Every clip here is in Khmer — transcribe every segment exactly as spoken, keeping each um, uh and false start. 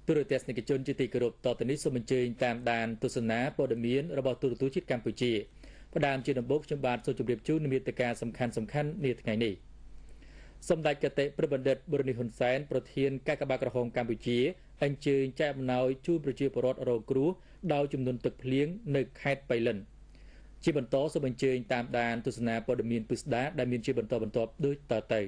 ទូរទស្សនិកជនជាទីគោរពតទៅនេះសូមអញ្ជើញតាមដានទស្សនាព័ត៌មានរបស់ទូរទស្សន៍ជាតិកម្ពុជាផ្ដើមជាដំបូងខ្ញុំបាទសូមជម្រាបជូននិមិត្តការសំខាន់សំខាន់នាថ្ងៃនេះសម្ដេចកតេប្របណ្ឌិតប៊ុរនីហ៊ុនសែនប្រធានកាកបាទក្រហមកម្ពុជាអញ្ជើញចែកអំណោយជូនប្រជាពលរដ្ឋរងគ្រោះដោយចំនួនទឹកភ្លៀងនៅខេត្តបៃលិនជាបន្តសូមអញ្ជើញតាមដានទស្សនាព័ត៌មានពិស្ដាដែលមានជាបន្តបន្ទាប់ដូចតទៅ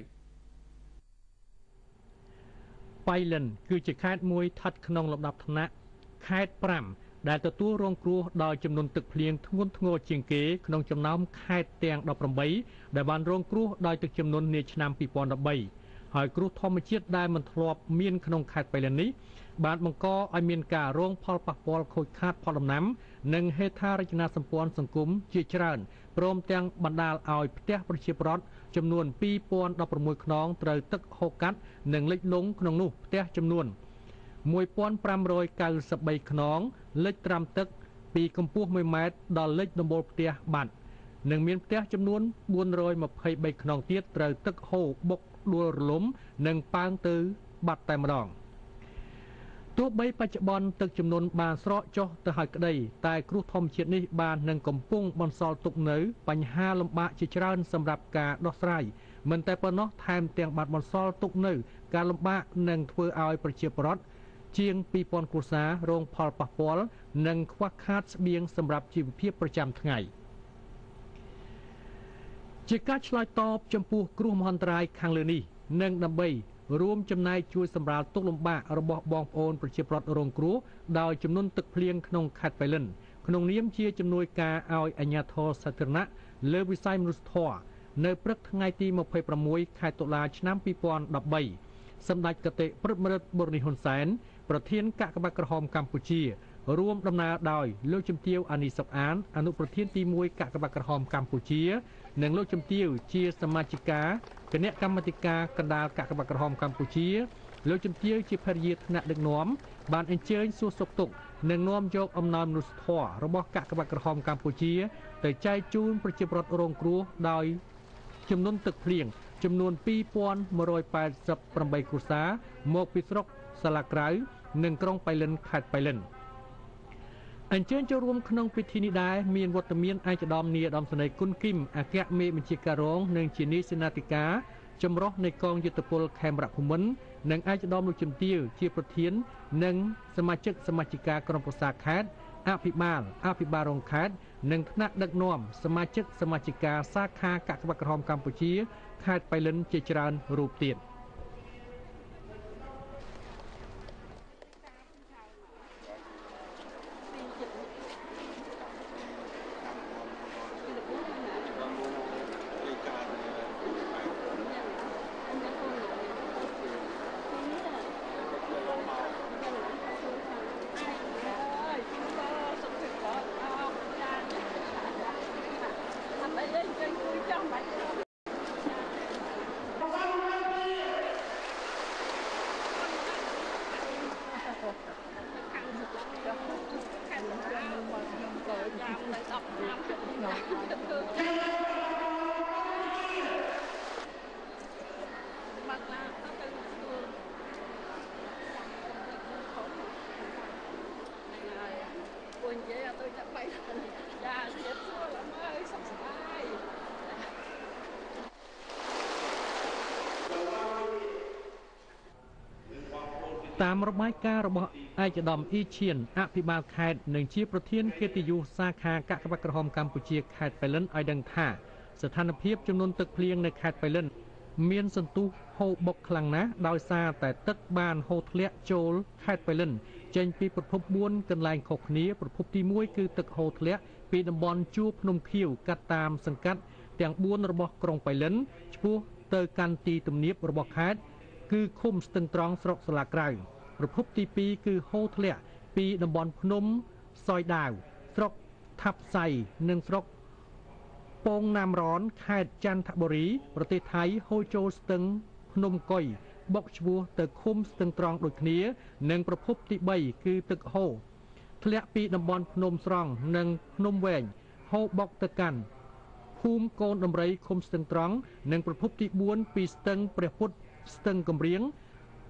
បៃលិនគឺជាខេត្តមួយស្ថិតក្នុងលំដាប់ថ្នាក់ខេត្តប្រាំដែលទទួលរងគ្រោះដោយចំនួនទឹកភ្លៀងធ្ងន់ធ្ងរជាងគេក្នុងចំណោមខេត្តទាំងដប់ប្រាំបីដែលបានរងគ្រោះដោយទឹកជំនន់នាឆ្នាំពីរពាន់ដប់បីហើយគ្រោះធម្មជាតិដែលមិនធ្លាប់មានក្នុងខេត្តបៃលិននេះបានបង្កឲ្យមានការរងផលប៉ះពាល់ខូចខាតផលដំណាំនិងហេដ្ឋារចនាសម្ព័ន្ធសង្គមជាច្រើនព្រមទាំងបណ្ដាលឲ្យផ្ទះប្រជាពលរដ្ឋចំនួនពីរពាន់ដប់ប្រាំមួយខ្នងត្រូវទឹកហូរកាត់និងលិចលង់ក្នុងនោះផ្ទះចំនួនមួយពាន់ប្រាំរយកៅសិបបីខ្នងលិចត្រាំទឹកពីកម្ពស់មួយម៉ែត្រដល់លិចដំបូលផ្ទះបាត់និងមានផ្ទះចំនួនបួនរយម្ភៃបីខ្នងទៀតត្រូវទឹកហូរបុកដួលរលំនិងប៉ើងទៅបាត់តែម្ដងទោះបីបច្ចុប្បន្នទឹកចំនួនបានស្រកចុះទៅហើយក្តីតែគ្រោះធម្មជាតិនេះបាននឹងកំពុងបន្សល់ទុកនៅបញ្ហាលំបាកជាច្រើនសម្រាប់ការដោះស្រាយមិនតែប៉ុណ្ណោះថែមទាំងបានបន្សល់ទុកនៅការលំបាកនិងធ្វើឲ្យប្រជាពលរដ្ឋជាងពីរពាន់គ្រួសាររងផលប៉ះពាល់និងខ្វះខាតស្បៀងសម្រាប់ជីវភាពប្រចាំថ្ងៃជាការឆ្លើយតបចំពោះគ្រោះមហន្តរាយខាងលើនេះនិងដើម្បីរួមចំណែកជួយសម្រាលទុក្ខលំបាករបស់បងប្អូនប្រជាពលរដ្ឋរងគ្រោះដោយចំនួនទឹកភ្លៀងក្នុងខេត្តបៃលិនក្នុងនាមជាជំនួយការឲ្យអាជ្ញាធរសាធារណៈលើវិស័យមនុស្សធម៌នៅព្រឹកថ្ងៃទីម្ភៃប្រាំមួយខែតុលាឆ្នាំពីរពាន់ដប់បីសម្ដេចកតេប្របណ្ឌិតប៊ុរនីហ៊ុនសែនប្រធានកាកបាទក្រហមកម្ពុជារួមដំណើរដោយលោកជំទាវអានីសុកអានអនុប្រធានទីមួយកាកបាទក្រហមកម្ពុជានិងលោកជំទាវជាសមាជិកាគណៈកម្មាធិការកណ្ដាលកាកបាទក្រហមកម្ពុជាលោកជំទាវជាភរិយាថ្នាក់ដឹកនាំបានអញ្ជើញសួរសុខទុក្ខនិងនាំយកអំណោយមនុស្សធម៌របស់កាកបាទក្រហមកម្ពុជាទៅចែកជូនប្រជាពលរដ្ឋរងគ្រោះដោយចំនួនទឹកភ្លៀងចំនួនពីរពាន់មួយរយប៉ែតសិបប្រាំបីគ្រួសារមកពីស្រុកសាឡាក្រៅនិងក្រុងបៃលិនខេត្តបៃលិនអញ្ជើញចូលរួមក្នុងពិធីនេះដែរមានវត្តមានឯកឧត្តមនាយឧត្តមសេនីយ៍គុណគីមអគ្គមេបញ្ជាការរងនិងជានាយសេនាធិការចម្រុះនៃកងយុទ្ធពលខេមរភូមិន្ទនិងឯកឧត្តមលោកជំទាវជាប្រធាននិងសមាជិកសមាជិកាក្រុមប្រឹក្សាខេត្តអភិបាលអភិបាលរងខេត្តនិងថ្នាក់ដឹកនាំសមាជិកសមាជិកាសាខាកាកបាទក្រហមកម្ពុជាខេត្តបៃលិនជាច្រើនរូបទៀតតាមរបាយការណ៍របស់ឯកឧត្តមអ៊ីឈៀនអភិបាលខេត្តនិងជាប្រធានកិត្តិយសសាខាកាកបាទក្រហមកម្ពុជាខេត្តបៃលិនឲ្យដឹងថាស្ថានភាពចំនួនទឹកភ្លៀងនៅខេត្តបៃលិនមានសន្ទុះហូរបុកខ្លាំងណាស់ដោយសារតែទឹកបានហូរធ្លាក់ចូលខេត្តបៃលិនចេញពីប្រភពបួនកន្លែងខុសគ្នាប្រភពទីមួយគឺទឹកហូរធ្លាក់ពីតំបន់ជួរភ្នំខៀវកាត់តាមសង្កាត់ទាំងបួនរបស់ក្រុងបៃលិនឆ្ពោះទៅកាន់ទីទំនាបរបស់ខេត្តគឺឃុំស្ទឹងត្រង់ស្រុកសាឡាក្រៅប្រភពទីពីរគឺហូរធ្លាក់ពីតំបន់ភ្នំសយដាវស្រុកថាប់សៃនិងស្រុកពងណាមរនខេត្តចន្ទបុរីប្រទេសថៃហូរចូលស្ទឹងភ្នំកុយបុកឆ្ពោះទៅឃុំស្ទឹងត្រង់ដូចគ្នានិងប្រភពទីបីគឺទឹកហូរធ្លាក់ពីតំបន់ភ្នំស្រង់និងភ្នំវែងហូរបុកទៅកាន់ភូមិកូនដំរីឃុំស្ទឹងត្រង់និងប្រភពទីបួនពីស្ទឹងព្រះពុទ្ធស្ទឹងកំរៀង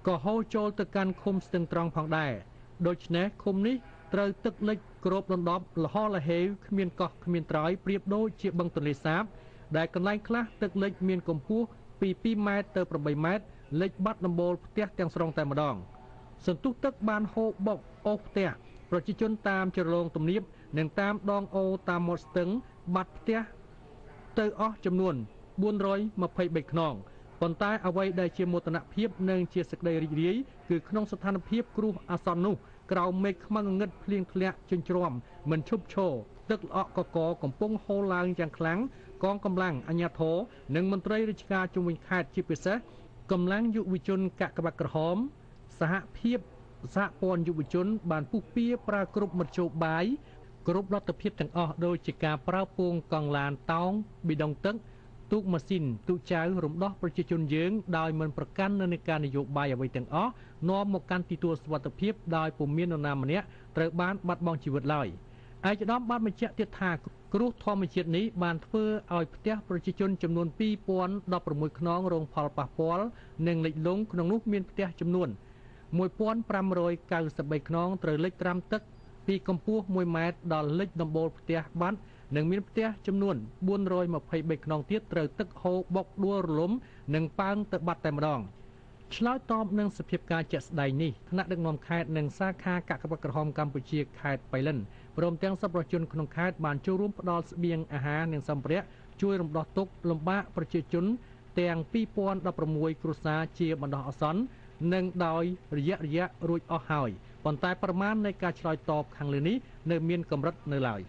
ក៏ហូរចូលទៅកាន់ឃុំស្ទឹងត្រង់ផងដែរដូច្នេះឃុំនេះត្រូវទឹកលិចគ្របដណ្ដប់លហលហេវគ្មានកោះគ្មានត្រើយប្រៀបដូចជាបឹងទន្លេសាបដែលកន្លែងខ្លះទឹកលិចមានកម្ពស់ពីពីរម៉ែត្រទៅប្រាំបីម៉ែត្រលិចបាត់ដំបូលផ្ទះទាំងស្រុងតែម្ដងសន្ទុះទឹកបានហូរបុកអូសផ្ទះប្រជាជនតាមជ្រលងទំនាបនិងតាមដងអូតាមមាត់ស្ទឹងបាត់ផ្ទះទៅអស់ចំនួនបួនរយម្ភៃបីខ្នងប៉ុន្តែអ្វីដែលជាមោទនភាពនិងជាសេចក្តីរីករាយគឺក្នុងស្ថានភាពគ្រោះអាសន្ននោះក្រៅមេឃខ្មៅងងឹតភ្លៀងធ្លាក់ជញ្ជ្រាំមិនឈប់ឈរទឹកល្អក់កកកំពុងហូរឡើងយ៉ាងខ្លាំងកងកម្លាំងអាជ្ញាធរនិងមន្ត្រីរាជការជុំវិញខេត្តជាពិសេសកម្លាំងយុវជនកាកបាទក្រហមសហភាពសហព័ន្ធយុវជនបានពុះពៀប្រើគ្រប់មធ្យោបាយគ្រប់លទ្ធភាពទាំងអស់ដោយជាការប្រើពងកង់ឡានតោងប៊ីដុងទឹកទូកម៉ាស៊ីនទូកចៅរំដោះប្រជាជនយើងដោយមិនប្រកាន់នៅនៃការនយោបាយអ្វីទាំងអស់នាំមកកាន់ទីទួលសុវត្ថិភាពដោយពុំមាននរណាម្នាក់ត្រូវបានបាត់បង់ជីវិតឡើយឯកឧត្តមបានបញ្ជាក់ទៀតថាគ្រោះធម្មជាតិនេះបានធ្វើឲ្យផ្ទះប្រជាជនចំនួនពីរពាន់ដប់ប្រាំមួយខ្នងរងផលប៉ះពាល់និងលិចលង់ក្នុងនោះមានផ្ទះចំនួនមួយពាន់ប្រាំរយកៅសិបបីខ្នងត្រូវលិចត្រាំទឹកពីកម្ពស់មួយម៉ែត្រដល់លិចដំបូលផ្ទះបាត់និងមានផ្ទះចំនួនបួនរយម្ភៃបីខ្នងទៀតត្រូវទឹកហូរបុកដួលរលំនិងប៉ើងទៅបាត់តែម្ដងឆ្លើយតបនឹងសភាពការជាក់ស្ដែងនេះថ្នាក់ដឹកនាំខេត្តនិងសាខាកាកបាទក្រហមកម្ពុជាខេត្តបៃលិនព្រមទាំងសប្បុរសជនក្នុងខេត្តបានចូលរួមផ្ដល់ស្បៀងអាហារនិងសម្ភារៈជួយរំដោះទុក្ខលំបាកប្រជាជនទាំងពីរពាន់ដប់ប្រាំមួយគ្រួសារជាបណ្ដោះអាសន្ននិងដោយរយៈរយៈរួចអស់ហើយប៉ុន្តែប្រមាណនៃការឆ្លើយតបខាងលើនេះនៅមានកម្រិតនៅឡើយ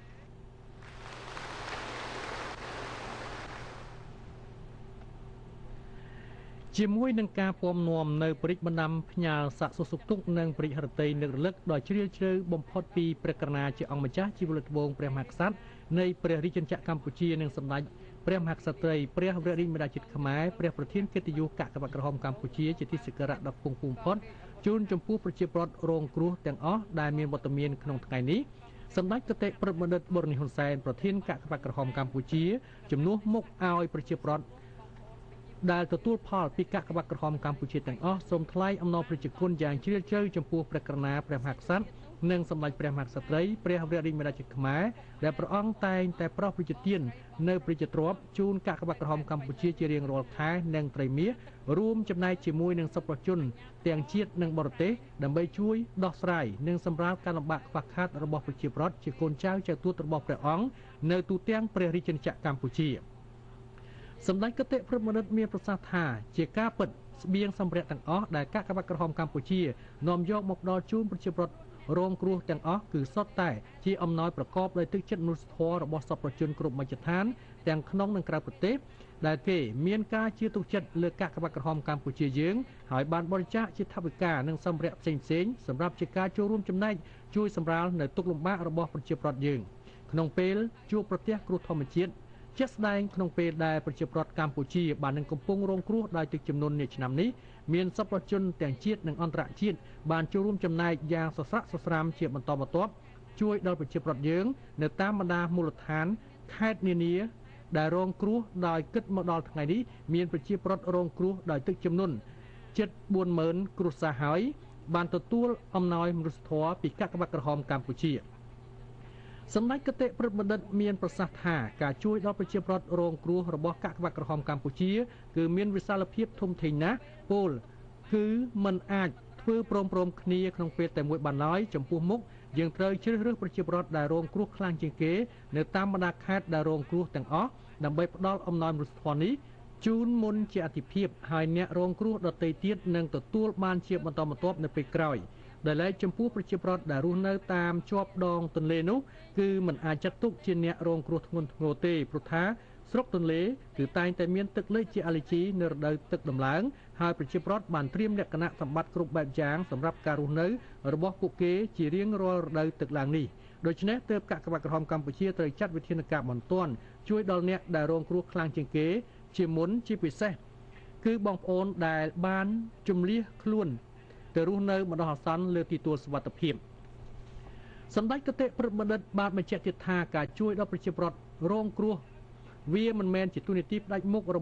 ជាមួយនឹងការពំនាំនៅព្រិចបណ្ដាំផ្ញើសាក់សុសុកទុកនិងព្រិចហរតីនឹករលឹកដ៏ជ្រាលជ្រៅបំផុតពីព្រះករុណាជាអង្គម្ចាស់ជីវលត្បូងព្រះមហាក្សត្រនៃព្រះរាជាណាចក្រកម្ពុជានិងសម្ដេចព្រះមហាក្សត្រីព្រះវររាជមាតាជាតិខ្មែរព្រះប្រធានកិត្តិយសកាកបាទក្រហមកម្ពុជាជាទីសក្ការៈដ៏ខ្ពង់ខ្ពស់បំផុតជូនចំពោះប្រជាពលរដ្ឋរងគ្រោះទាំងអស់ដែលមានវត្តមានក្នុងថ្ងៃនេះសម្ដេចគតិព្រឹទ្ធបណ្ឌិតបូរនីហ៊ុនសែនប្រធានកាកបាទក្រហមកម្ពុជាជំនួសមុខឲ្យប្រជាពលរដ្ឋដែលទទួលផលពីកាកបាទក្រហមកម្ពុជាទាំងអស់សូមថ្លែងអំណរព្រះជគុណយ៉ាងជ្រាលជ្រៅចំពោះព្រះករុណាព្រះមហាក្សត្រនិងសម្ដេចព្រះមហាក្សត្រីព្រះវររាជមាតាជាតិខ្មែរដែលព្រះអង្គតែងតែប្រោសព្រះជទាននៅព្រះជទ្រព្យជូនកាកបាទក្រហមកម្ពុជាជារៀងរាល់ខែនិងត្រីមាសរួមចំណែកជាមួយនឹងសប្បុរសជនទាំងជាតិនិងបរទេសដើម្បីជួយដោះស្រាយនិងសម្រាលការលំបាកខ្វះខាតរបស់ប្រជាពលរដ្ឋជាកូនចៅចៅទួតរបស់ព្រះអង្គនៅទូទាំងព្រះរាជាណាចក្រកម្ពុជាសម្ដេចគតិព្រឹទ្ធបណ្ឌិតមានប្រសាសន៍ថាជាការពិតស្បៀងសម្ភារៈទាំងអស់ដែលកាកបាទក្រហមកម្ពុជានាំយកមកដល់ជូនប្រជាពលរដ្ឋរងគ្រោះទាំងអស់គឺសុទ្ធតែជាអំណោយប្រកបដោយទឹកចិត្តមនុស្សធម៌របស់សប្បុរសជនគ្រប់មជ្ឈដ្ឋានទាំងក្នុងនិងក្រៅប្រទេសដែលគេមានការជឿទុកចិត្តលើកាកបាទក្រហមកម្ពុជាយើងហើយបានបរិច្ចាគជាថវិកានិងសម្ភារៈផ្សេងផ្សេងសម្រាប់ជាការចូលរួមចំណែកជួយសម្រាលនៅទុក្ខលំបាករបស់ប្រជាពលរដ្ឋយើងក្នុងពេលជួបប្រទះគ្រោះធម្មជាតិជាក់ស្ដែងក្នុងពេលដែលប្រជាពលរដ្ឋកម្ពុជាបាននឹងកំពុងរងគ្រោះដោយទឹកជំនន់នាឆ្នាំនេះមានសប្បុរសជនទាំងជាតិនិងអន្តរជាតិបានចូលរួមចំណែកយ៉ាងសស្រាក់សស្រាំជាបន្តបន្ទាប់ជួយដល់ប្រជាពលរដ្ឋយើងនៅតាមបណ្ដាមូលដ្ឋានខេត្តនានាដែលរងគ្រោះដោយគិតមកដល់ថ្ងៃនេះមានប្រជាពលរដ្ឋរងគ្រោះដោយទឹកជំនន់ជិតបួនម៉ឺនគ្រួសារហើយបានទទួលអំណោយមនុស្សធម៌ពីកាកបាទក្រហមកម្ពុជាសម្ដេចគតិព្រឹទ្ធបណ្ឌិតមានប្រសាសន៍ថាការជួយដល់ប្រជាពលរដ្ឋរងគ្រោះរបស់កាកបាទក្រហមកម្ពុជាគឺមានវិសាលភាពធំធេងណាស់ពលគឺមិនអាចធ្វើព្រមព្រមគ្នាក្នុងពេលតែមួយបានឡើយចំពោះមុខយើងត្រូវជ្រើសរើសប្រជាពលរដ្ឋដែលរងគ្រោះខ្លាំងជាងគេនៅតាមបណ្ដាខេត្តដែលរងគ្រោះទាំងអស់ដើម្បីផ្ដល់អំណោយមនុស្សធម៌នេះជូនមុនជាអតិភិបហើយអ្នករងគ្រោះដទៃទៀតនឹងទទួលបានជាបន្តបន្ទាប់នៅពេលក្រោយដែលឡែកចំពោះប្រជាពលរដ្ឋដែលរស់នៅតាមជាប់ដងទន្លេនោះគឺមិនអាចចាត់ទុកជាអ្នករងគ្រោះធ្ងន់ធ្ងរទេព្រោះថាស្រុកទន្លេគឺតែងតែមានទឹកលិចជាអាឡែជីនៅរដូវទឹកដំឡើងហើយប្រជាពលរដ្ឋបានត្រៀមលក្ខណៈសម្បត្តិគ្រប់បែបយ៉ាងសម្រាប់ការរស់នៅរបស់ពួកគេជារៀងរាល់រដូវទឹកឡើងនេះដូច្នេះទើបកាកបាទក្រហមកម្ពុជាត្រូវចាត់វិធានការបន្ទាន់ជួយដល់អ្នកដែលរងគ្រោះខ្លាំងជាងគេជាមុនជាពិសេសគឺបងប្អូនដែលបានជំលះខ្លួនទៅរស់នៅបណ្ដោះអាសន្នលើទីទួលសុវត្ថិភាពសម្ដេចគតិព្រឹទ្ធបណ្ឌិតបានបញ្ជាក់ទៀតថាការជួយដល់ប្រជាពលរដ្ឋរងគ្រោះវាមិនមែនជាទូនីតិផ្ដាច់មុខរបស់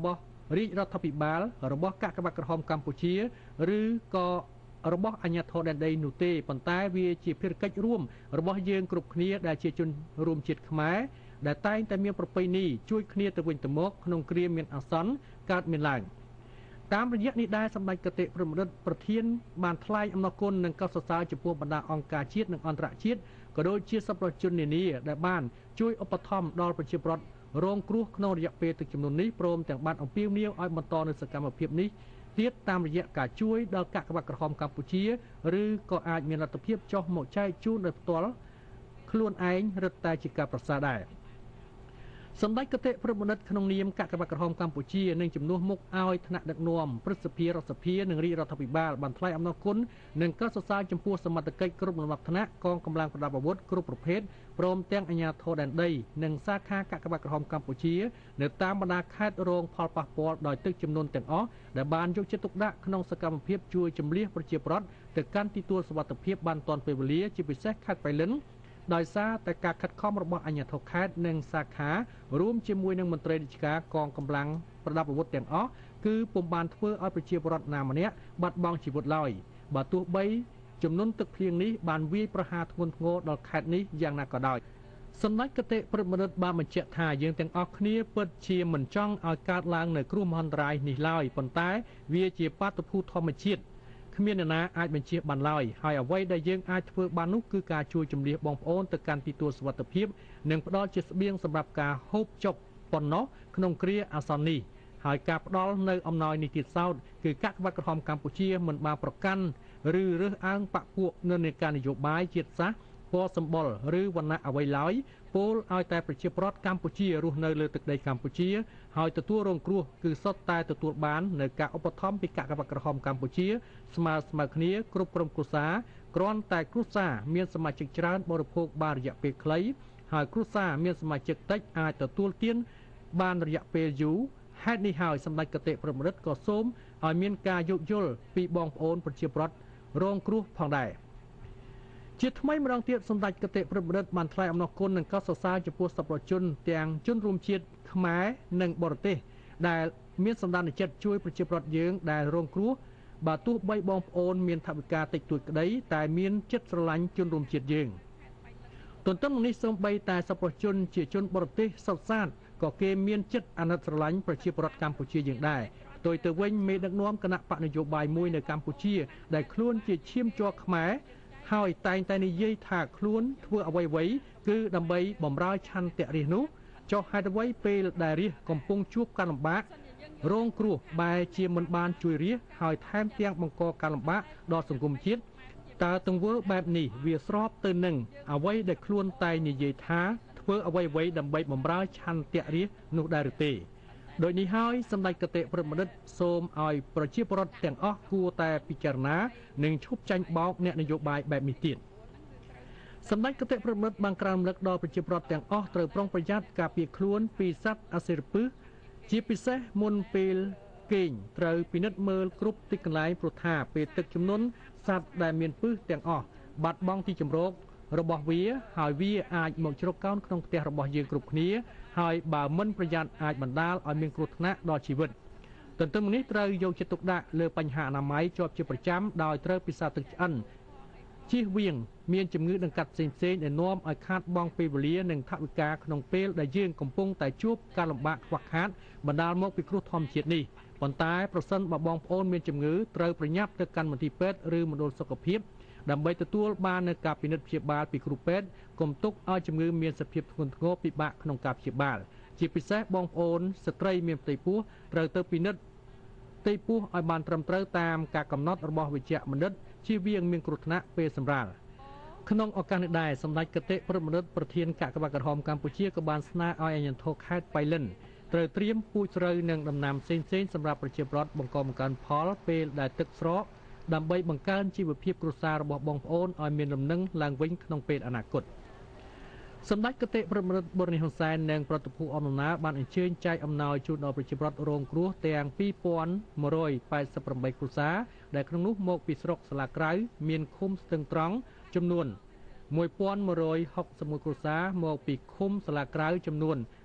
រាជរដ្ឋាភិបាលរបស់កាកបាទក្រហមកម្ពុជាឬក៏របស់អាជ្ញាធរដែនដីនោះទេប៉ុន្តែវាជាភារកិច្ចរួមរបស់យើងគ្រប់គ្នាដែលជាជនរួមជាតិខ្មែរដែលតែងតែមានប្រពៃណីជួយគ្នាទៅវិញទៅមកក្នុងគ្រាមានអាសន្នកើតមានឡើងតាមរយៈនេះដែរសម្ដេចគតិព្រមរិទ្ធប្រធានបានថ្លែងអំណរគុណនិងកោតសរសើរចំពោះបណ្ដាអង្គការជាតិនិងអន្តរជាតិក៏ដូចជាសប្បុរសជននានាដែលបានជួយឧបត្ថម្ភដល់ប្រជាពលរដ្ឋរងគ្រោះក្នុងរយៈពេលទឹកជំនន់នេះព្រមទាំងបានអំពាវនាវឲ្យបន្តនូវសកម្មភាពនេះទៀតតាមរយៈការជួយដល់កាកបាទក្រហមកម្ពុជាឬក៏អាចមានលទ្ធភាពចុះមកចែកជូនដោយផ្ទាល់ខ្លួនឯងរឹតតែជាការប្រសើរដែរសម្ដេចគតិព្រមនិតក្នុងនាមកាកបាទក្រហមកម្ពុជានឹងជំនួសមុខឲ្យថ្នាក់ដឹកនាំព្រឹទ្ធសភារដ្ឋសភានិងរាជរដ្ឋាភិបាលបានថ្លែងអំណរគុណនិងកោតសរសើរចំពោះសមត្ថកិច្ចគ្រប់លំដាប់ថ្នាក់កងកម្លាំងប្រដាប់អាវុធគ្រប់ប្រភេទព្រមទាំងអាជ្ញាធរដែនដីនិងសាខាកាកបាទក្រហមកម្ពុជានៅតាមបណ្ដាខេត្តរងផលប៉ះពាល់ដោយទឹកជំនន់ទាំងអស់ដែលបានយកចិត្តទុកដាក់ក្នុងសកម្មភាពជួយជម្លៀសប្រជាពលរដ្ឋទៅកាន់ទីទួលសុវត្ថិភាពបានទាន់ពេលវេលាជាពិសេសខេត្តបៃលិនដោយសារតែការខិតខំរបស់អាជ្ញាធរខេត្តនិងសាខារួមជាមួយនឹងមន្ត្រីរាជការកងកម្លាំងប្រដាប់អាវុធទាំងអស់គឺពុំបានធ្វើឲ្យប្រជាពលរដ្ឋណាម្នាក់បាត់បង់ជីវិតឡើយបើទោះបីចំនួនទឹកភ្លៀងនេះបានវាយប្រហារធ្ងន់ធ្ងរដល់ខេត្តនេះយ៉ាងណាក៏ដោយសម្ដេចគតិព្រឹទ្ធមនិតបានបញ្ជាក់ថាយើងទាំងអស់គ្នាពិតជាមិនចង់ឲ្យកើតឡើងនៅគ្រោះមហន្តរាយនេះឡើយប៉ុន្តែវាជាបាតុភូតធម្មជាតិគ្មាននរណាអាចបញ្ជាបានឡើយហើយអ្វីដែលយើងអាចធ្វើបាននោះគឺការជួយជម្លៀសបងប្អូនទៅកាន់ទីទួលសុវត្ថិភាពនិងផ្ដល់ជាស្បៀងសម្រាប់ការហូបចុកប៉ុណ្ណោះក្នុងគ្រាអាសន្ននេះហើយការផ្ដល់នៅអំណោយនេះទៀតសោតគឺកាកបាទក្រហមកម្ពុជាមិនបានប្រកាន់ឬរើសអើងបកពួកនិន្នាការនយោបាយជាតិសាសន៍ពណ៌សម្បុរឬវណ្ណៈអ្វីឡើយពោលឲ្យតែប្រជាពលរដ្ឋកម្ពុជារស់នៅលើទឹកដីកម្ពុជាហើយទទួលរងគ្រោះគឺសុទ្ធតែទទួលបាននៅការឧបត្ថម្ភពីកាកបាទក្រហមកម្ពុជាស្មើស្មើគ្នាគ្រប់ក្រុមគ្រួសារគ្រាន់តែគ្រួសារមានសមាជិកច្រើនបរិភោគបានរយៈពេលខ្លីហើយគ្រួសារមានសមាជិកតិចអាចទទួលទានបានរយៈពេលយូរហេតុនេះហើយសម្ដេចគតិព្រហ្មរិទ្ធក៏សូមឲ្យមានការយោគយល់ពីបងប្អូនប្រជាពលរដ្ឋរងគ្រោះផងដែរជាថ្មីម្ដងទៀតសម្ដេចគតិព្រហ្មរិទ្ធបានថ្លែងអំណរគុណនិងកោតសរសើរចំពោះសប្បុរសជនទាំងជនរួមជាតិខ្មែរនិងបរទេសដែលមានសម្ដានចិត្តជួយប្រជាពលរដ្ឋយើងដែលរងគ្រោះបើទោះបីបងប្អូនមានថវិកាតិចតួចក្តីតែមានចិត្តស្រឡាញ់ជនរួមជាតិយើងទន្ទឹមនឹងនេះសូម្បីតែសប្បុរសជនជាជនបរទេសសុទ្ធសាធក៏គេមានចិត្តអាណិតស្រឡាញ់ប្រជាពលរដ្ឋកម្ពុជាយើងដែរផ្ទុយទៅវិញមេដឹកនាំគណៈបកនយោបាយមួយនៅកម្ពុជាដែលខ្លួនជាឈាមជ័រខ្មែរហើយតែងតែនិយាយថាខ្លួនធ្វើអ្វីៗគឺដើម្បីបម្រើឆន្ទៈរាស្ត្រនោះចុះហេតុអ្វីពេលដែលរាស្ត្រកំពុងជួបការលំបាករងគ្រោះបែរជាមិនបានជួយរាស្ត្រហើយថែមទាំងបង្កការលំបាកដល់សង្គមជាតិតើទង្វើបែបនេះវាស្របទៅនឹងអ្វីដែលខ្លួនតែងនិយាយថាធ្វើអ្វីៗដើម្បីបម្រើឆន្ទៈរាស្ត្រនោះដែរឬទេដោយនេះហើយសម្ដេចគតិព្រហ្មរិទ្ធសូមឲ្យប្រជាពលរដ្ឋទាំងអស់គួរតែពិចារណានិងឈប់ចាញ់បោកអ្នកនយោបាយបែបនេះទៀតសម្ដេចគតិព្រហ្មរិទ្ធបានក្រើនរំលឹកដល់ប្រជាពលរដ្ឋទាំងអស់ត្រូវប្រុងប្រយ័ត្នការពារខ្លួនពីសត្វអសិរពិសជាពិសេសមុនពេលគេងត្រូវពិនិត្យមើលគ្រប់ទីកន្លែងព្រោះថាពេលទឹកជំនន់សត្វដែលមានពិសទាំងអស់បាត់បង់ទីជម្រករបស់វាហើយវាអាចមកជ្រកកោនក្នុងផ្ទះរបស់យើងគ្រប់គ្នាហើយបើមិនប្រយ័ត្នអាចបណ្ដាលឲ្យមានគ្រោះថ្នាក់ដល់ជីវិតទន្ទឹមនេះត្រូវយកចិត្តទុកដាក់លើបញ្ហាអនាម័យជាប់ជាប្រចាំដោយត្រូវពិសាទឹកឆ្អិនជៀសវាងមានជំងឺដង្កាត់ផ្សេងៗដែលនាំឲ្យខាតបង់ពេលវេលានិងថវិកាក្នុងពេលដែលយើងកំពុងតែជួបការលំបាកខ្វះខាតបណ្ដាលមកពីគ្រោះធម្មជាតិនេះប៉ុន្តែប្រសិនបើបងប្អូនមានជំងឺត្រូវប្រញាប់ទៅកាន់មន្ទីរពេទ្យឬមណ្ឌលសុខភាពដើម្បីទទួលបាននូវការពិនិត្យព្យាបាលពីគ្រូពេទ្យកុំទុកឲ្យជំងឺមានសភាពធ្ងន់ធ្ងរពិបាកក្នុងការព្យាបាលជាពិសេសបងប្អូនស្ត្រីមានផ្ទៃពោះត្រូវទៅពិនិត្យផ្ទៃពោះឲ្យបានត្រឹមត្រូវតាមការកំណត់របស់វេជ្ជបណ្ឌិតជៀសវាងមានគ្រោះថ្នាក់ពេលសម្រាលក្នុងឱកាសនេះដែរសម្ដេចគតិព្រហ្មរិទ្ធប្រធានកាកបាទក្រហមកម្ពុជាក៏បានស្នើឲ្យអាជ្ញាធរខេត្តបៃលិនត្រូវត្រៀមពូជស្រូវនិងដំណាំផ្សេងៗសម្រាប់ប្រជាពលរដ្ឋបង្កបង្កើនផលពេលដែលទឹកស្រកដើម្បីបង្កើនជីវភាពគ្រួសាររបស់បងប្អូនឲ្យមានលំនឹងឡើងវិញក្នុងពេលអនាគតសម្ដេចគតិព្រហ្មរិទ្ធបូរនីហ៊ុនសែននិងប្រតិភូអមដំណើរបានអញ្ជើញចែកអំណោយជូនដល់ប្រជាពលរដ្ឋរងគ្រោះទាំងពីរពាន់មួយរយប៉ែតសិបប្រាំបីគ្រួសារដែលក្នុងនោះមកពីស្រុកសាឡាក្រៅមានឃុំស្ទឹងត្រង់ចំនួនមួយពាន់មួយរយហុកសិបមួយគ្រួសារមកពីឃុំសាឡាក្រៅចំនួន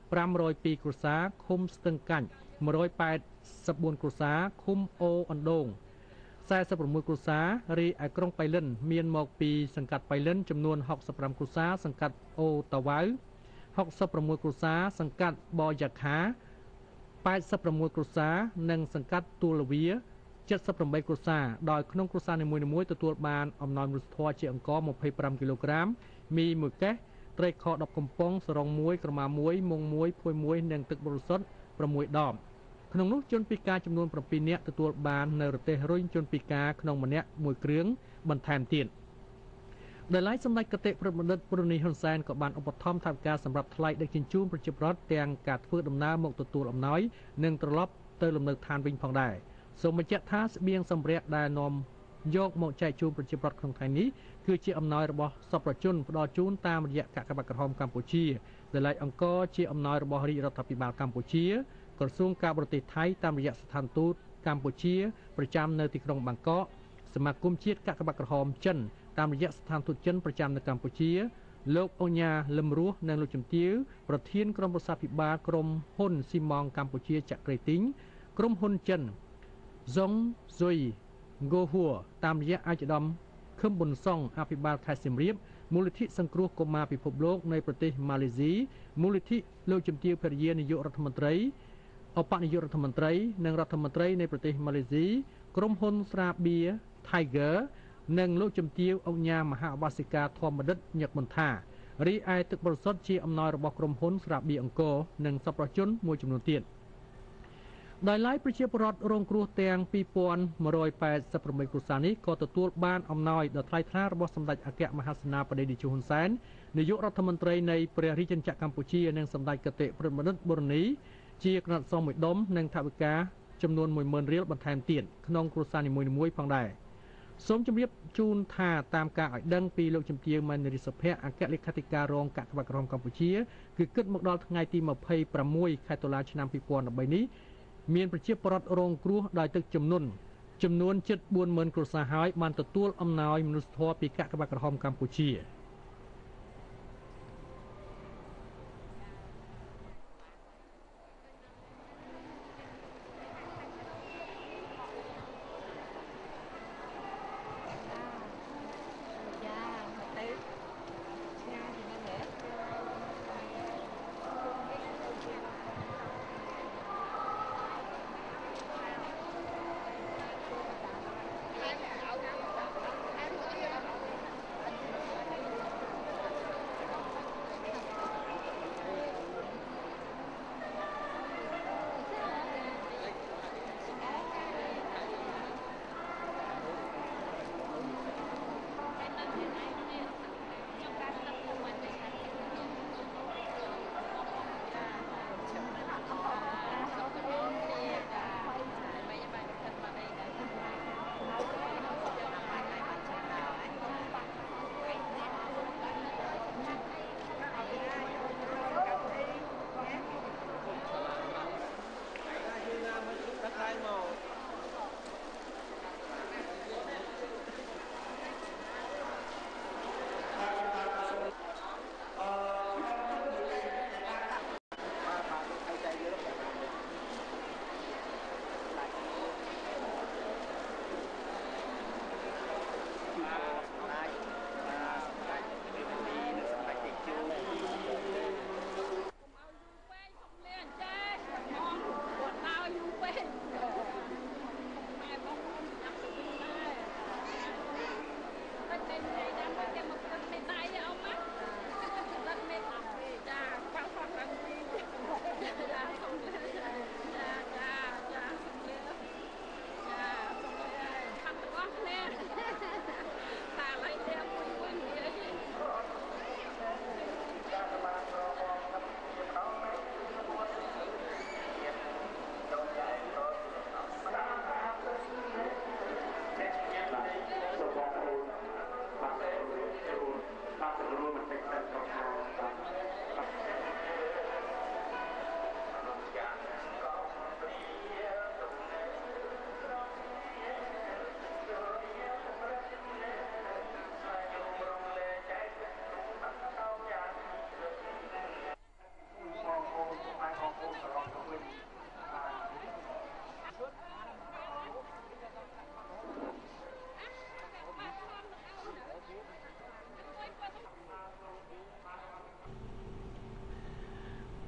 ប្រាំរយពីរគ្រួសារឃុំស្ទឹងកាច់មួយរយแปดสิบสี่គ្រួសារឃុំអូអណ្ដូងสี่สิบหกគ្រួសាររីឯក្រុងបៃលិនមានមកពីសង្កាត់បៃលិនចំនួនหกสิบห้าគ្រួសារសង្កាត់អូតាវ៉ៅหกสิบหกគ្រួសារសង្កាត់បយ៉ាខាแปดสิบหกគ្រួសារនិងសង្កាត់ទួលវាเจ็ดสิบแปดគ្រួសារដោយក្នុងគ្រួសារនីមួយៗទទួលបានអំណោយមនុស្សធម៌ជាអង្ករยี่สิบห้าគីឡូក្រាមមីមួយកេសត្រីខដប់កំប៉ុងសរងមួយក្រមាមួយមុងមួយភួយមួយនិងទឹកបរិសុទ្ធsáuដបក្នុងនោះជនពិការចំនួន7នាក់ទទួលបាននៅរទេះរុញជនពិការក្នុងម្នាក់មួយគ្រឿងបន្ថែមទៀតដោយឡែកសម្ដេចគតិប្របណ្ឌិតប្រនីហ៊ុនសែនក៏បានឧបត្ថម្ភថវិកាសម្រាប់ថ្លៃដឹកជញ្ជូនប្រជាពលរដ្ឋទាំងការធ្វើដំណើរមកទទួលអំណោយនិងត្រឡប់ទៅលំនៅឋានវិញផងដែរសូមបញ្ជាក់ថាស្បៀងសម្ភារៈដែលនាំយកមកចែកជូនប្រជាពលរដ្ឋក្នុងថ្ងៃនេះគឺជាអំណោយរបស់សពប្រជាជនផ្ដល់ជូនតាមរយៈកាកបាទក្រហមកម្ពុជាដែលឡែកអង្គរជាអំណោយរបស់រាជរដ្ឋាភិបាលកម្ពុជាក្រសួងការបរទេសថៃតាមរយៈស្ថានទូតកម្ពុជាប្រចាំនៅទីក្រុងបាងកកសមាគមជាតិកាកបាទក្រហមចិនតាមរយៈស្ថានទូតចិនប្រចាំនៅកម្ពុជាលោកអញ្ញាលឹមរស់និងលោកជំទាវប្រធានក្រុមប្រឹក្សាភិបាលក្រុមហ៊ុនស៊ីម៉ងកម្ពុជាចក្រេទីងក្រុមហ៊ុនចិនសុងស៊ុយហ្គោហួរតាមរយៈអាចដំខឹមប៊ុនសុងអភិបាលខេត្តសៀមរាបមូលនិធិសង្គ្រោះកុមារពិភពលោកនៃប្រទេសម៉ាឡេស៊ីមូលនិធិលោកជំទាវភរិយានាយករដ្ឋមន្ត្រីអបនាយករដ្ឋមន្ត្រីនិងរដ្ឋមន្ត្រីនៃប្រទេសម៉ាឡេស៊ីក្រុមហ៊ុនស្រាបៀរ Tiger និងលោកជំទាវអង្គញាមហាបាសិកាធម្មដិតញឹកមន្តារីឯទឹកបរិសុទ្ធជាអំណោយរបស់ក្រុមហ៊ុនស្រាបៀរអង្គរនិងសប្បុរសជនមួយចំនួនទៀតដោយឡែកប្រជាពលរដ្ឋរងគ្រោះទាំងពីរពាន់មួយរយแปดสิบแปดគ្រួសារនេះក៏ទទួលបានអំណោយដ៏ថ្លៃថ្លារបស់សម្ដេចអគ្គមហាសេនាបតីតេជោហ៊ុនសែននាយករដ្ឋមន្ត្រីនៃព្រះរាជាណាចក្រកម្ពុជានិងសម្ដេចគតិប្របណ្ឌិតបូរនីជាគណៈសង្ឃមួយដុំនិងថវិកាចំនួនមួយម៉ឺនរៀលបន្ថែមទៀតក្នុងគ្រួសារនីមួយៗផងដែរសូមជម្រាបជូនថាតាមការឲ្យដឹងពីលោកជំទាវម៉ែនរិសភៈអគ្គលេខាធិការរងកាកបាទក្រហមកម្ពុជាគឺគិតមកដល់ថ្ងៃទីยี่สิบหกខែតុលាឆ្នាំยี่สิบสิบสามនេះមានប្រជាពលរដ្ឋរងគ្រោះដោយទឹកជំនន់ចំនួនជិតbốnម៉ឺនគ្រួសារហើយបានទទួលអំណោយមនុស្សធម៌ពីកាកបាទក្រហមកម្ពុជា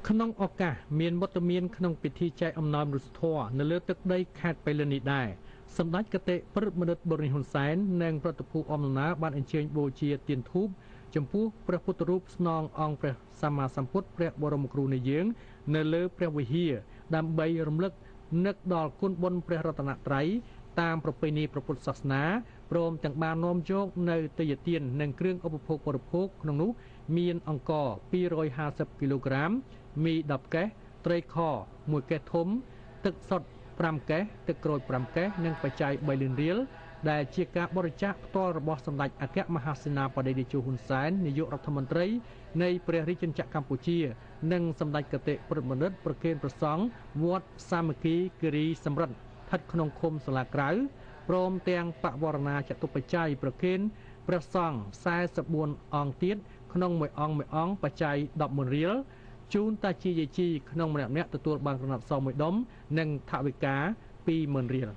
ក្នុងឱកាសមានវត្តមានក្នុងពិធីចែកអំណោយមនុស្សធម៌នៅលើទឹកដីខេត្តបៃលិននេះដែរសម្ដេចគតិព្រឹទ្ធមនិតបូរនីហ៊ុនសែននិងប្រតិភូអមដំណើរបានអញ្ជើញបូជាទានធូបចំពោះព្រះពុទ្ធរូបស្នងអង្គព្រះសម្មាសម្ពុទ្ធព្រះបរមគ្រូនៃយើងនៅលើព្រះវិហារដើម្បីរំលឹកនឹកដល់គុណបុណ្យព្រះរតនត្រ័យតាមប្រពៃណីព្រះពុទ្ធសាសនាព្រមទាំងបាននាំយកនៅទេយ្យទាននិងគ្រឿងឧបភោគបរិភោគក្នុងនោះមានអង្ករពីររយហាសិបគីឡូក្រាមមីដប់កេសត្រីខមួយកេសធំទឹកសុទ្ធប្រាំកេសទឹកក្រូចប្រាំកេសនិងបច្ច័យបីលានរៀលដែលជាការបរិច្ចាគផ្ទាល់របស់សម្ដេចអគ្គមហាសេនាបតីតេជោហ៊ុនសែននាយករដ្ឋមន្ត្រីនៃព្រះរាជាណាចក្រកម្ពុជានិងសម្ដេចគតិព្រឹទ្ធមនិតប្រគេនព្រះសង្ឃវត្តសាមគ្គីគិរីសម្រិទ្ធស្ថិតក្នុងឃុំសាលាក្រៅព្រមទាំងបវរណាចតុបច្ច័យប្រគេនព្រះសង្ឃសែសិបបួនអង្គទៀតក្នុងមួយអង្គមួយអង្គបច្ច័យដប់ម៉ឺនរៀលជូនតាជាយាយជីក្នុងម្នាក់ម្នាក់ទទួលបានក្រណាត់សមួយដុំនិងថវិកាពីរម៉ឺនរៀល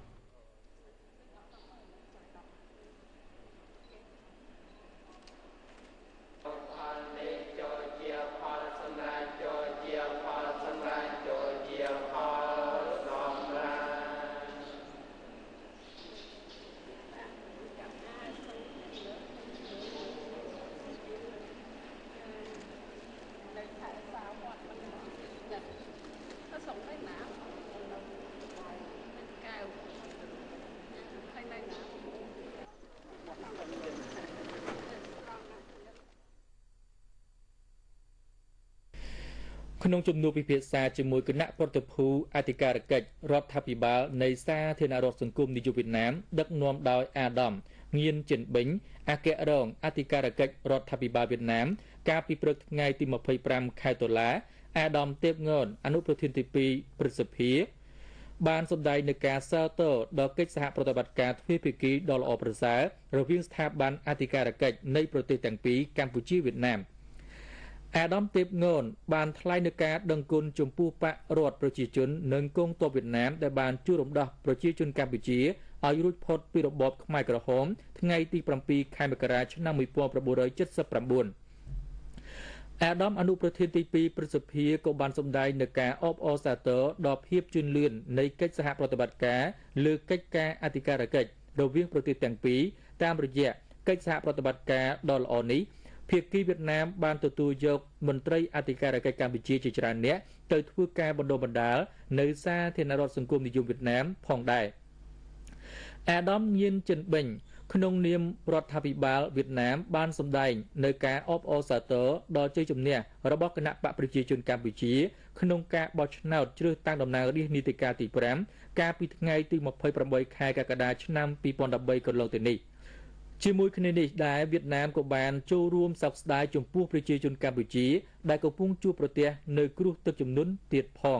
ក្នុងជំនួបពិភាក្សាជាមួយគណៈប្រតិភូអធិការកិច្ចរដ្ឋាភិបាលនៃសាធារណរដ្ឋសង្គមនិយមវៀតណាមដឹកនាំដោយអាដាមងៀនចិនបិញអគ្គរងអធិការកិច្ចរដ្ឋាភិបាលវៀតណាមកាលពីព្រឹកថ្ងៃទីម្ភៃប្រាំខែតុលាអាដាមទេពងនអនុប្រធានទីពីរព្រឹទ្ធសភាបានសម្ដែងនៅការសើតដល់កិច្ចសហប្រតិបត្តិការទ្វេភាគីដ៏ល្អប្រសើររវាងស្ថាប័នអធិការកិច្ចនៃប្រទេសទាំងពីរកម្ពុជាវៀតណាមអាដាមទេពងនបានថ្លែងនៅការដឹងគុណចំពោះបករដ្ឋប្រជាជននិងកងទ័ពវៀតណាមដែលបានជួយរំដោះប្រជាជនកម្ពុជាឲ្យរួចផុតពីរបបខ្មែរក្រហមថ្ងៃទីប្រាំពីរខែមករាឆ្នាំmột nghìn chín trăm bảy mươi chínអាដាមអនុប្រធានទីពីរព្រឹទ្ធសភាក៏បានសម្ដែងនៅការអបអរសាទរដល់ភាពជឿនលឿននៃកិច្ចសហប្រតិបត្តិការលើកិច្ចការអធិការកិច្ចរវាងប្រទេសទាំងពីរតាមរយៈកិច្ចសហប្រតិបត្តិការដ៏ល្អនេះភាគីវៀតណាមបានទទួលយកមន្ត្រីអធិការកិច្ចកម្ពុជាជាច្រើនអ្នកទៅធ្វើការបណ្ដុះបណ្ដាលនៅសាធារណរដ្ឋសង្គមនិយមវៀតណាមផងដែរអាដាមញៀនចិនបិញក្នុងនាមរដ្ឋាភិបាលវៀតណាមបានសម្ដែងនៅការអបអរសាទរដល់ជ័យជំនះរបស់គណៈបកប្រជាជនកម្ពុជាក្នុងការបោះឆ្នោតជ្រើសតាំងតំណាងរាស្ត្រនីតិកាលទីប្រាំកាលពីថ្ងៃទីម្ភៃប្រាំបីខែកក្កដាឆ្នាំពីរពាន់ដប់បីកន្លងទៅនេះជាមួយគ្នានេះដែរវៀតណាមក៏បានចូលរួមសោកស្ដាយចំពោះប្រជាជនកម្ពុជាដែលកំពុងជួបប្រទះនៅគ្រោះទឹកជំនន់ទៀតផង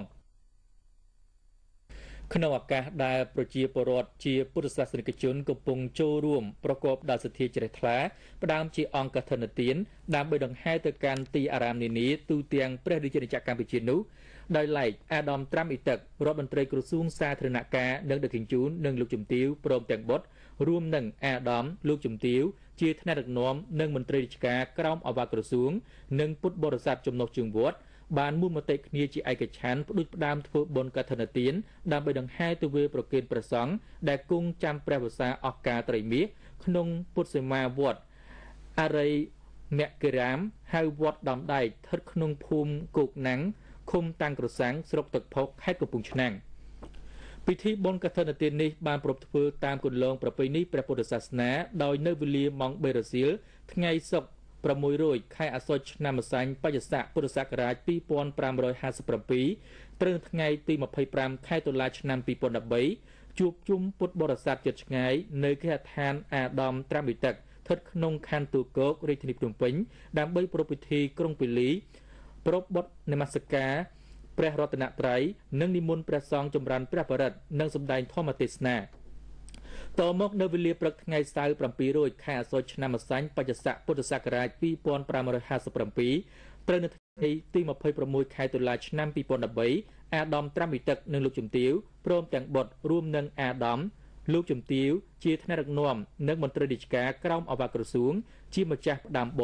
ក្នុងឱកាសដែលប្រជាពលរដ្ឋជាពុទ្ធសាសនិកជនកំពុងចូលរួមប្រកបដោយសទ្ធាជ្រះថ្លាផ្ដើមជាអង្គកឋិនទានដើម្បីដង្ហែទៅកាន់ទីអារាមនានាទូទាំងព្រះរាជាណាចក្រកម្ពុជានោះដោយឡែកអាដាមត្រាំអ៊ីទឹករដ្ឋមន្ត្រីក្រសួងសាធារណការនិងដឹកជញ្ជូននិងលោកជំទាវព្រមទាំងបុត្ររួមនឹងអាដាមលោកជំទាវជាថ្នាក់ដឹកនាំនិងមន្ត្រីរាជការក្រោមអវ៉ាក្រសួងនិងពុទ្ធបរិស័ទចំណុះជើងវត្តបានមូលមតិគ្នាជាឯកច្ឆន្ទផ្ដួចផ្ដើមធ្វើបុណ្យកឋិនទានដើម្បីដង្ហែទៅវេប្រគេនព្រះសង្ឃដែលគង់ចាំព្រះវស្សាអកាត្រីមាសក្នុងពុទ្ធសីមាវត្តអរិយមគ្គរាមហៅវត្តដំដែកស្ថិតក្នុងភូមិគោកណាំងឃុំតាំងក្រសាំងស្រុកទឹកផុកខេត្តកំពង់ឆ្នាំងពិធីបុណ្យកឋិនទាននេះបានប្រពៃធ្វើតាមគន្លងប្រពៃណីព្រះពុទ្ធសាសនាដោយនៅវេលាម៉ោងបីរសៀលថ្ងៃសុក្រប្រាំមួយរោចខែអាសត់ឆ្នាំម្សាញ់បច្ចុប្បន្នពុទ្ធសករាជពីរពាន់ប្រាំរយហាសិបប្រាំពីរត្រូវថ្ងៃទីម្ភៃប្រាំខែតុលាឆ្នាំពីរពាន់ដប់បីជួបជុំពុទ្ធបរិស័ទជិតឆ្ងាយនៅគេហដ្ឋានអាដាមត្រាំអ៊ីទឹកស្ថិតក្នុងខណ្ឌទូគោករាជធានីភ្នំពេញដើម្បីប្រពៃពិធីក្រុងពាលីប្រពបុត្រនមស្ការព្រះរតនត្រ័យនិងនិមន្តព្រះសង្ឃចម្រើនព្រះបរិត្តនិងសម្ដែងធម្មទេសនាតមកនៅវេលាព្រឹកថ្ងៃសៅរ៍ប្រាំពីររោចខែអាសត់ឆ្នាំម្សាញ់បច្ចុប្បន្នពុទ្ធសករាជពីរពាន់ប្រាំរយហាសិបប្រាំពីរត្រូវនៅថ្ងៃទីម្ភៃប្រាំមួយខែតុលាឆ្នាំពីរពាន់ដប់បីអាដាមត្រាំអ៊ីទឹកនិងលោកជំទាវព្រមទាំងបុត្ររួមនឹងអាដាមលោកជំទាវជាថ្នាក់ដឹកនាំនិងមន្ត្រីរាជការក្រោមអវ៉ាក្រសួងជាម្ចាស់ផ្ដាំបុណ្យ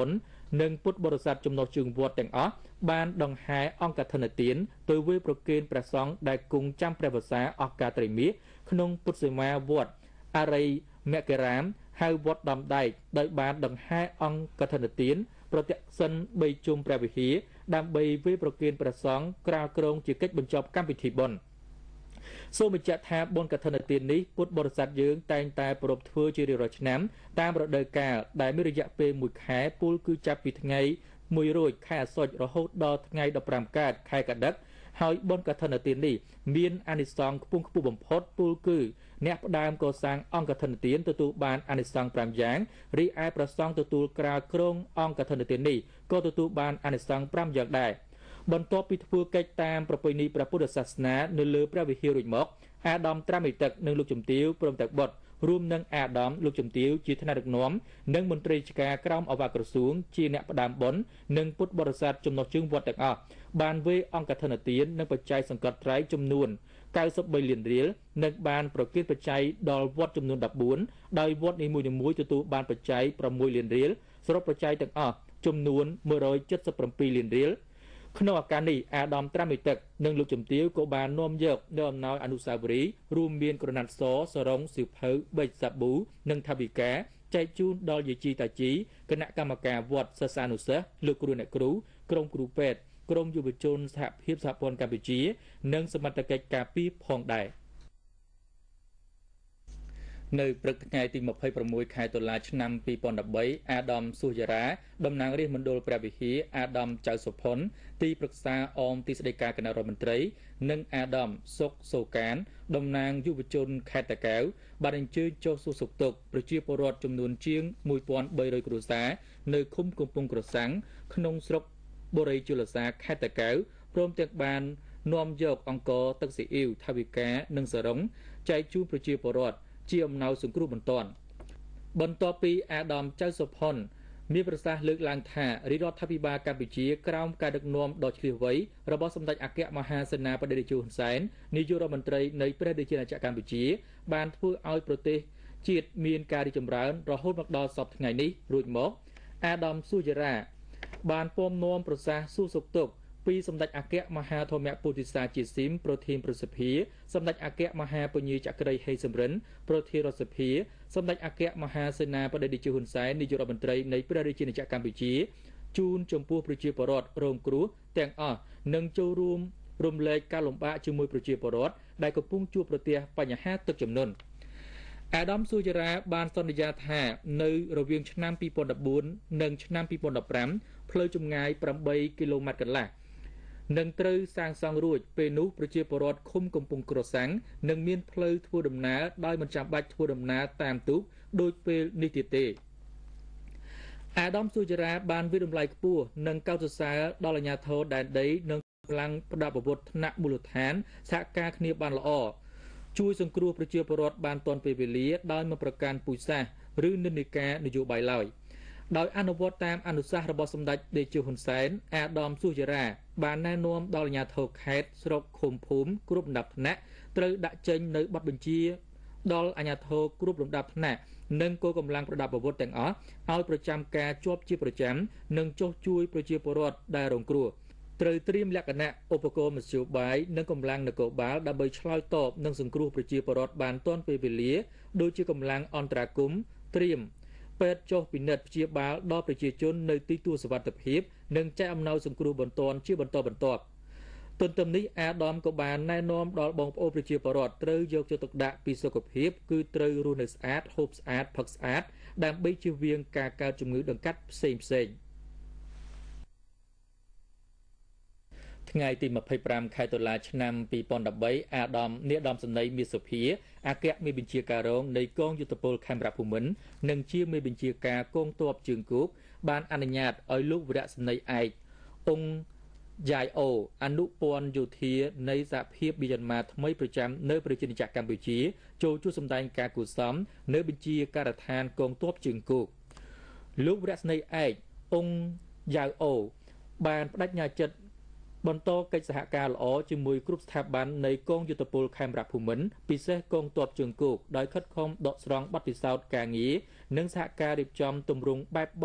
និងពុទ្ធបរិស័ទចំណុះជើងវត្តទាំងអស់បានដង្ហែអង្គធនទានទៅវាយប្រគេនព្រះសង្ឃដែលគង់ចាំព្រះវស្សាអស់កាលត្រីមាសក្នុងពុទ្ធសីមាវត្តអរិយមករាមហៅវត្តដំដែកដោយបានដង្ហែអង្គធនទានប្រតិសិនបីជុំព្រះវិហារដើម្បីវាយប្រគេនព្រះសង្ឃក្រាលគ្រងជាកិច្ចបញ្ចប់កម្មវិធីបុណ្យសូមបញ្ជាក់ថាបុណ្យកឋិនទាននេះពុទ្ធបរិស័ទយើងតែងតែប្រពធ្វើជារៀងរាល់ឆ្នាំតាមរដូវកាលដែលមានរយៈពេលមួយខែពលគឺចាប់ពីថ្ងៃមួយរោចខែអាសត់រហូតដល់ថ្ងៃដប់ប្រាំកើតខែកដិកហើយបុណ្យកឋិនទាននេះមានអានិសង្ឃខ្ពង់ខ្ពស់បំផុតពលគឺអ្នកផ្ដើមកសាងអង្គកឋិនទានទទួលបានអានិសង្ឃប្រាំយ៉ាងរីឯព្រះសង្ឃទទួលក្រាលគ្រងអង្គកឋិនទាននេះក៏ទទួលបានអានិសង្ឃប្រាំយ៉ាងដែរបន្ទាប់ពីធ្វើកិច្ចតាមប្រពៃណីព្រះពុទ្ធសាសនានៅលើព្រះវិហាររួចមកអាដាមត្រាំមេទឹកនិងលោកជំទាវព្រមទាំងបុត្ររួមនឹងអាដាមលោកជំទាវជាថ្នាក់ដឹកនាំនិងមន្ត្រីរាជការក្រមអវក្រសួងជាអ្នកផ្ដើមបុណ្យនិងពុទ្ធបរិស័ទចំណុះជើងវត្តទាំងអស់បានវេអង្គកឋិនទាននិងបច្ច័យសង្កត់ត្រៃចំនួនកៅសិបបីលានរៀលនិងបានប្រគិនបច្ច័យដល់វត្តចំនួនដប់បួនដោយវត្តនីមួយៗទទួលបានបច្ច័យប្រាំមួយលានរៀលសរុបបច្ច័យទាំងអស់ចំនួនមួយរយเจ็ดสิบเจ็ดលានរៀលក្នុងឱកាសនេះអាដាមត្រាំមេទឹកនិងលោកជំទាវក៏បាននាំយកនៅអំណោយអនុស្សាវរីយ៍រួមមានក្រណាត់សសរងសៀវភៅប៊ិចសាប៊ូនិងថាវិការចែកជូនដល់យាយជីតាជីគណៈកម្មការវត្តសិស្សានុសិស្សលោកគ្រូអ្នកគ្រូក្រុមគ្រូពេទ្យក្រមយុវជនសហភាពសហព័ន្ធកម្ពុជានិងសមត្ថកិច្ចការពីផងដែរនៅព្រឹកថ្ងៃទីยี่สิบหกខែតុលាឆ្នាំยี่สิบสิบสามអាដាមសុយារាតំណាងរាជមណ្ឌលព្រះវិហារអាដាមចៅសុផុនទីប្រឹក្សាអមទីស្តីការគណៈរដ្ឋមន្ត្រីនិងអាដាមសុកសូកានតំណាងយុវជនខេត្តតាកែវបានអញ្ជើញចុះសួរសុខទុក្ខប្រជាពលរដ្ឋចំនួនជាងមួយពាន់បីរយគ្រួសារនៅឃុំកំពង់ក្រសាំងក្នុងស្រុកបូរីជលសាខេត្តតាកែវព្រមទាំងបាននាំយកអង្គរទឹកស៊ីអ៊ីវថាវិការនិងសរងចែកជូនប្រជាពលរដ្ឋជាអំណោយសង្គ្រោះបន្ទាន់បន្ទាប់ពីអាដាមចៅសុផុនមានប្រសាសន៍លើកឡើងថារាជរដ្ឋាភិបាលកម្ពុជាក្រោមការដឹកនាំដ៏ឆ្លៀសវៃរបស់សម្ដេចអគ្គមហាសេនាបតីតេជោហ៊ុនសែននាយករដ្ឋមន្ត្រីនៃព្រះរាជាណាចក្រកម្ពុជាបានធ្វើឲ្យប្រទេសជាតិមានការរីកចម្រើនរហូតមកដល់សពថ្ងៃនេះរួចមកអាដាមសុយារាបានពំនាំប្រសាសន៍សួរសុខទុក្ខពីសម្ដេចអគ្គមហាធម្មពុទ្ធិសាជាស៊ីមប្រធានប្រសិទ្ធិសម្ដេចអគ្គមហាពញាចក្រីហេសំរិនប្រធានរដ្ឋសភាសម្ដេចអគ្គមហាសេនាបតីតេជោហ៊ុនសែននាយករដ្ឋមន្ត្រីនៃព្រះរាជាណាចក្រកម្ពុជាជូនចំពោះប្រជាពលរដ្ឋរងគ្រោះទាំងអស់និងចូលរួមរំលែកការលំបាកជាមួយប្រជាពលរដ្ឋដែលកំពុងជួបប្រទះបញ្ហាទឹកជំនន់អាដាមសុយារាបានសន្យាថានៅរវាងឆ្នាំยี่สิบสิบสี่និងឆ្នាំยี่สิบสิบห้าផ្លូវចម្ងាយแปดគីឡូម៉ែត្រកន្លះនឹងត្រូវសាងសង់រួចពេលនោះប្រជាពលរដ្ឋឃុំកំពង់ក្រសាំងនឹងមានផ្លូវធ្វើដំណើរដោយមិនចាំបាច់ធ្វើដំណើរតាមទូកដូចពេលនេះទៀតទេអាដាមសុយារាបានវិតម្លៃខ្ពស់និងកោតសរសើរដល់អាជ្ញាធរដែនដីនិងកម្លាំងប្រដាប់អាវុធថ្នាក់មូលដ្ឋានសហការគ្នាបានល្អជួយសង្គ្រោះប្រជាពលរដ្ឋបានទាន់ពេលវេលាដោយមិនប្រកាន់ពូជសាសន៍ឬនិន្នាការនយោបាយឡើយដោយអនុវត្តតាមអនុសាសន៍របស់សម្ដេចតេជោហ៊ុនសែនអាដាមសុយារាបានណែនាំដល់អាជ្ញាធរខេត្តស្រុកឃុំភូមិគ្រប់លំដាប់ថ្នាក់ត្រូវដាក់ចេញនៅប័ណ្ណបញ្ជាដល់អាជ្ញាធរគ្រប់លំដាប់ថ្នាក់និងគោលកម្លាំងប្រដាប់អាវុធទាំងអស់ឲ្យប្រចាំការជាប់ជាប្រចាំនិងចុះជួយប្រជាពលរដ្ឋដែលរងគ្រោះត្រូវត្រៀមលក្ខណៈឧបករណ៍មធ្យោបាយនិងកម្លាំងនគរបាលដើម្បីឆ្លើយតបនិងសង្គ្រោះប្រជាពលរដ្ឋបានទាន់ពេលវេលាដូចជាកម្លាំងអន្តរាគមន៍ត្រៀមពេទ្យចុះពិនិត្យព្យាបាលដល់ប្រជាជននៅទីទួលសុវត្ថិភាពនិងចែកអំណោយសង្គ្រោះបន្ទាន់ជាបន្តបន្ទាប់ទន្ទឹមនេះអាដាមក៏បានណែនាំដល់បងប្អូនប្រជាពលរដ្ឋត្រូវយកចិត្តទុកដាក់ពីសុខភាពគឺត្រូវរស់នៅស្អាតហូបស្អាតផឹកស្អាតដើម្បីជៀសវាងការកើតជំងឺដង្កាត់ផ្សេងផ្សេងថ្ងៃទីยี่สิบห้าខែតុលាឆ្នាំยี่สิบสิบสามអាដាមនាយឧត្តមសេនីយ៍មាសសុភាអគ្គមេបញ្ជាការរងនៃកងយុទ្ធពលខេមរភូមិន្ទនិងជាមេបញ្ជាការកងទ័ពជើងគោកបានអនុញ្ញាតឲ្យលោកវរៈសេនីយ៍ឯកអង្គយ៉ាយអូអនុព័ន្ធយោធានៃសហភាពមីយ៉ាន់ម៉ាថ្មីប្រចាំនៅប្រជាណាចក្រកម្ពុជាចូលជួបសម្ដែងការគូសំនៅបញ្ជាការដ្ឋានកងទ័ពជើងគោកលោកវរៈសេនីយ៍ឯកអង្គយ៉ាយអូបានបដិញ្ញាចិត្តបន្តកិច្ចសហការល្អជាមួយគ្រប់ស្ថាប័ននៃកងយុទ្ធពលខេមរភូមិន្ទពិសេសកងទ័ពជើងគោកដោយខិតខំដកស្រង់បទពិសោធន៍ការងារនិងសហការរៀបចំទម្រង់បែបបទ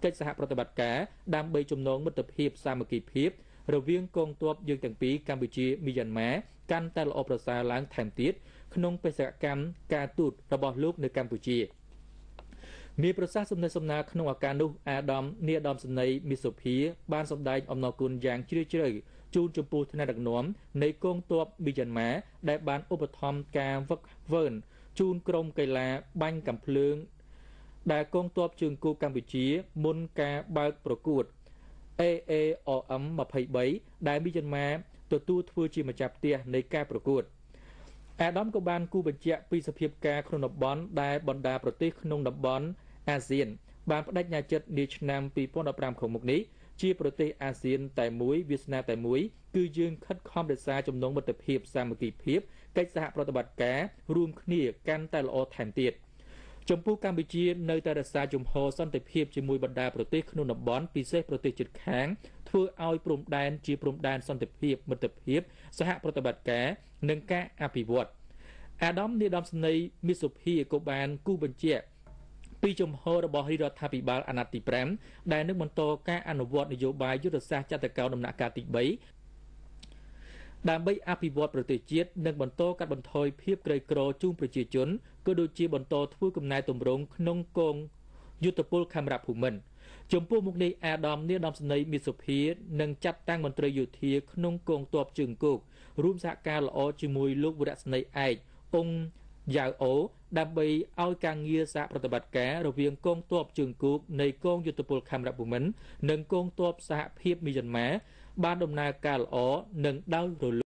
កិច្ចសហប្រតិបត្តិការដើម្បីជំនងមិត្តភាពសាមគ្គីភាពរវាងកងទ័ពយើងទាំងពីរកម្ពុជាមីយ៉ាន់ម៉ាកាន់តែល្អប្រសើរឡើងថែមទៀតក្នុងបេសកកម្មការទូតរបស់លោកនៅកម្ពុជាមានប្រសាសន៍សំណេះសំណាលក្នុងឱកាសនោះអាដាមនាយឧត្តមសេនីយ៍មីសូភាបានសម្ដែងអំណរគុណយ៉ាងជ្រាលជ្រៅជូនចំពោះថ្នាក់ដឹកនាំនៃកងទ័ពមីយ៉ាន់ម៉ាដែលបានឧបត្ថម្ភការវឹកវើនជូនក្រុមកីឡាបាញ់កាំភ្លើងដែលកងទ័ពជើងគោកកម្ពុជាមុនការបើកប្រកួត เอ เอ អ เอ็ม ยี่สิบสามដែលមីយ៉ាន់ម៉ាទទួលធ្វើជាម្ចាស់ផ្ទះនៃការប្រកួតអាដាមក៏បានគូបញ្ជាក់ពីសភាពការក្នុងតំបន់ដែលបណ្ដាប្រទេសក្នុងតំបន់អាស៊ានបានបដិញ្ញាចិត្តនាឆ្នាំពីរពាន់ដប់ប្រាំខាងមុខនេះជាប្រទេសអាស៊ានតែមួយវាសនាតែមួយគឺយើងខិតខំរក្សាចំណងមិត្តភាពសាមគ្គីភាពកិច្ចសហប្រតិបត្តិការរួមគ្នាកាន់តែល្អថែមទៀតចំពោះកម្ពុជានៅតែរក្សាជំហរសន្តិភាពជាមួយបណ្ដាប្រទេសក្នុងតំបន់ពិសេសប្រទេសជិតខាងធ្វើឲ្យព្រំដែនជាព្រំដែនសន្តិភាពមិត្តភាពសហប្រតិបត្តិការនិងការអភិវឌ្ឍអាដាមនាយឧត្តមសេនីយ៍មីសូភាក៏បានគូបញ្ជាក់ពីជំហររបស់រដ្ឋាភិបាលអាណត្តិទីប្រាំដែលនឹងបន្តការអនុវត្តនយោបាយយុទ្ធសាស្ត្រចតុកោណដំណាក់កាលទីបីដើម្បីអភិវឌ្ឍប្រទេសជាតិនិងបន្តកាត់បន្ថយភាពក្រីក្រជូនប្រជាជនក៏ដូចជាបន្តធ្វើកំណែទម្រង់ក្នុងកងយុទ្ធពលខេមរភូមិន្ទចំពោះមុខនេះអាដាមនាយឧត្តមសេនីយ៍មីសូភានឹងចាត់តាំងមន្ត្រីយោធាក្នុងកងទ័ពជើងគោករួមសហការល្អជាមួយលោកវរៈសេនីយ៍ឯកអង្គយ៉ាវអូដើម្បីឲ្យការងារសហប្រតិបត្តិការរវាងកងទ័ពជើងគោកនៃកងយុទ្ធពលខេមរភូមិន្ទនិងកងទ័ពសហភាពមីយ៉ាន់ម៉ាបានដំណើរការល្អនិងដោយរលូន